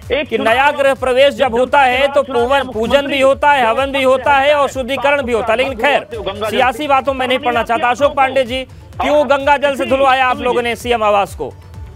कि नया गृह प्रवेश जब होता है तो पूजन भी होता है, हवन भी होता है और शुद्धिकरण भी होता है। लेकिन खैर सियासी बातों में नहीं पढ़ना चाहता। अशोक पांडे जी, क्यों गंगा जल से धुलवाया आप लोगों ने सीएम आवास को?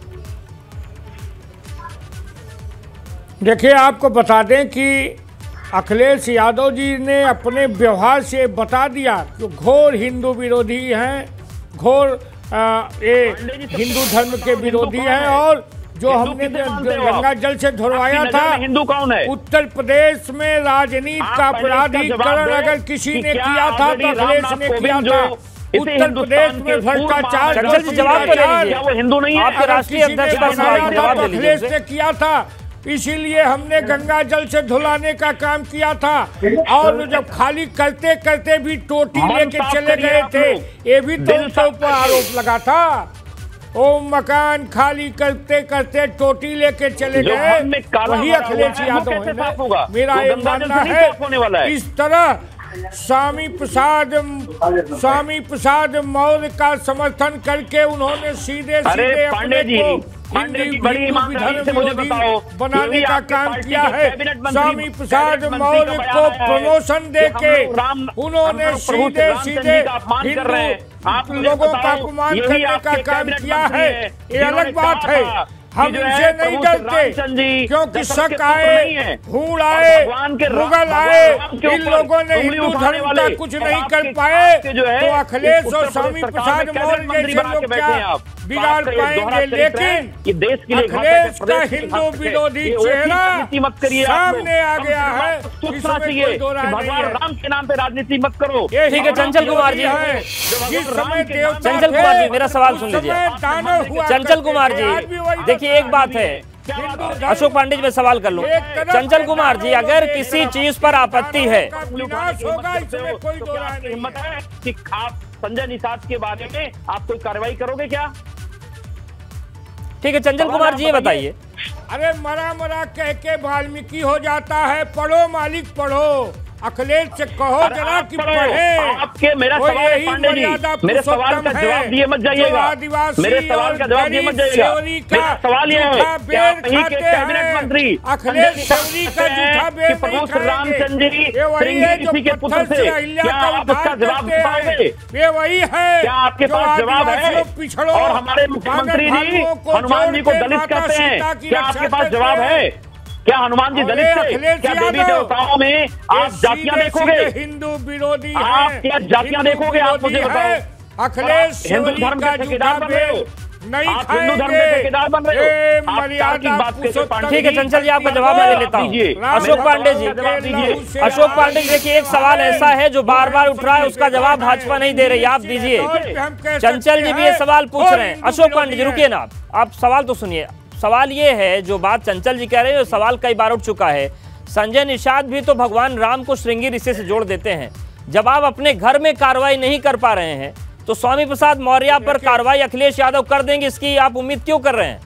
देखिए, आपको बता दें कि अखिलेश यादव जी ने अपने व्यवहार से बता दिया कि घोर हिंदू विरोधी हैं, घोर ये हिंदू धर्म के विरोधी हैं। और जो हमने गंगा जल से धुलवाया था, हिंदू कौन है? उत्तर प्रदेश में राजनीति का अपराधीकरण अगर किसी ने किया था तो अखिलेश ने किया था। उत्तर प्रदेश में भ्रष्टाचार, जवाब वो हिंदू नहीं है? आपके राष्ट्रीय अध्यक्ष का सवाल जवाब दे लीजिए। अखिलेश ने किया था, इसीलिए हमने गंगा जल से धुलाने का काम किया था। और जब खाली करते करते भी टोटी लेके चले गए थे, ये भी तो उनके ऊपर आरोप लगा था। ओ मकान खाली करते करते टोटी लेके चले गए, वही अखिलेश यादव है। मेरा ये मानना है इस तरह स्वामी प्रसाद मौर्य का समर्थन करके उन्होंने सीधे सीधे अपने को बनाने का काम किया है। स्वामी प्रसाद मौर्य को प्रमोशन देके उन्होंने सीधे सीधे हिंदू लोगों का अपमान करने का काम किया है। ये अलग बात है, हम इनसे नहीं डरते, क्योंकि शक आए, भूल आए, मुगल आए, इन लोगों ने हिंदू धर्म का कुछ नहीं कर पाए तो अखिलेश और स्वामी प्रसाद मौर्य जैसे लोग क्या बिगाड़ पाएंगे। लेकिन ये देश के लिए अखिलेश का हिंदू विरोधी चेहरा सामने आ गया है। भगवान राम के नाम पे राजनीति मत करो। ठीक है चंचल कुमार जी, जिस समय चंचल कुमार जी मेरा सवाल सुन लीजिए। चंचल कुमार जी देखिए, एक बात है, अशोक पांडे जी मैं सवाल कर लूं। चंचल कुमार जी, अगर किसी चीज पर आपत्ति है, हिम्मत है कि आप संजय निषाद के बारे में आप कोई कार्रवाई करोगे क्या? ठीक है चंचल कुमार जी ये बताइए। अरे मरा कह के वाल्मीकि हो जाता है, पढ़ो मालिक पढ़ो। अखिलेश से कहो जरा कि पढ़े। आपके मेरा सवाल है पांडे जी, मेरे सवाल का जवाब दिए मत जाइएगा। मेरे सवाल का जवाब दिए मत जाइएगा। मेरा सवाल यह है कि आप कहीं के कैबिनेट मंत्री अखिलेश कि प्रभु रामचंद्र जी किसी के पुत्र से, क्या आप उसका जवाब दे पाओगे? ये वही है, क्या आपके पास जवाब है? और हमारे मुख्यमंत्री जी हनुमान जी को दलित कहते हैं, क्या आपके पास जवाब है? क्या हनुमान जी दलित थे? क्या देवी देवताओं में आप जातियां देखोगे? हिंदू विरोधी आप क्या जातियां देखोगे? आप मुझे बताओ। अखिलेश हिंदू धर्म के ठेकेदार बन रहे हो, आप हिंदू धर्म के ठेकेदार बन रहे हो। ठीक है चंचल जी, आपका जवाब मैं ले लेता हूँ। अशोक पांडे जी, अशोक पांडे जी देखिए, एक सवाल ऐसा है जो बार बार उठ रहा है, उसका जवाब भाजपा नहीं दे रही, आप दीजिए। चंचल जी भी ये सवाल पूछ रहे हैं। अशोक पांडे जी रुकिए ना, आप सवाल तो सुनिए। सवाल ये है, जो बात चंचल जी कह रहे हैं, सवाल कई बार उठ चुका है। संजय निषाद भी तो भगवान राम को श्रृंगी रिश्ते से जोड़ देते हैं। जब आप अपने घर में कार्रवाई नहीं कर पा रहे हैं तो स्वामी प्रसाद मौर्य पर कार्रवाई अखिलेश यादव कर देंगे, इसकी आप उम्मीद क्यों कर रहे हैं?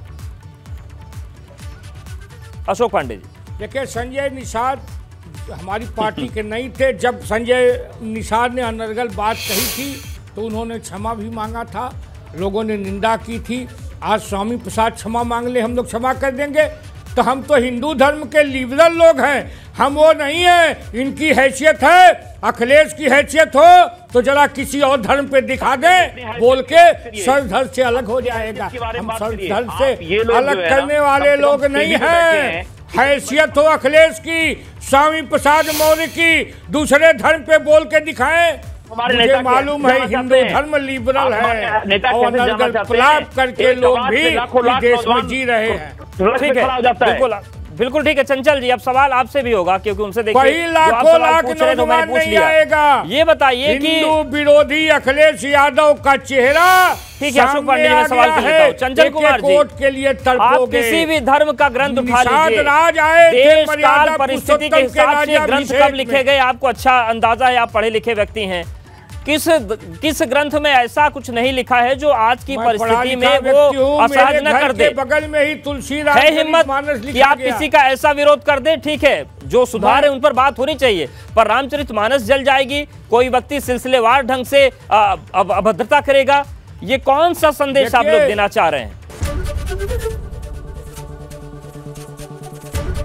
अशोक पांडे जी देखिए, संजय निषाद हमारी पार्टी के नहीं थे। जब संजय निषाद ने अनर्गल बात कही थी तो उन्होंने क्षमा भी मांगा था, लोगों ने निंदा की थी। आज स्वामी प्रसाद क्षमा मांग ले, हम लोग क्षमा कर देंगे? तो हम तो हिंदू धर्म के लिबरल लोग हैं, हम वो नहीं हैं। इनकी हैसियत है, अखिलेश की हैसियत हो तो जरा किसी और धर्म पे दिखा दें, बोल के सर धर से अलग हो जाएगा। हम सर धर से अलग करने वाले लोग नहीं हैं। हैसियत हो अखिलेश की, स्वामी प्रसाद मौर्य की, दूसरे धर्म पे बोल के दिखाएं। मुझे मालूम है हिंदू धर्म लिबरल है और अनर्गल करके लोग भी देश में जी रहे हैं। ठीक है, बिल्कुल ठीक है चंचल जी, अब सवाल आपसे भी होगा क्योंकि उनसे देखिए लाखों लाख नौजवान नहीं आएगा। ये बताइए कि हिंदू विरोधी अखिलेश यादव का चेहरा ठीक है। अशोक पांडे जी मैं सवाल कर लेता हूं। चंचल कुमार जी, कोर्ट के लिए आप किसी भी धर्म का ग्रंथ उठा लीजिए, देश काल परिस्थिति के हिसाब से ग्रंथ कब लिखे गए आपको अच्छा अंदाजा है, आप पढ़े लिखे व्यक्ति हैं। किस ग्रंथ में ऐसा कुछ नहीं लिखा है जो आज की परिस्थिति में वो असहज न कर दे? बगल में ही तुलसी है हिम्मत कि आप किसी का ऐसा विरोध कर दें? ठीक है, जो सुधार है उन पर बात होनी चाहिए, पर रामचरितमानस जल जाएगी, कोई व्यक्ति सिलसिलेवार ढंग से अभद्रता करेगा, ये कौन सा संदेश आप लोग देना चाह रहे हैं?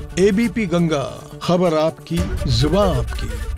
एबीपी गंगा, खबर आपकी, जुबान आपकी।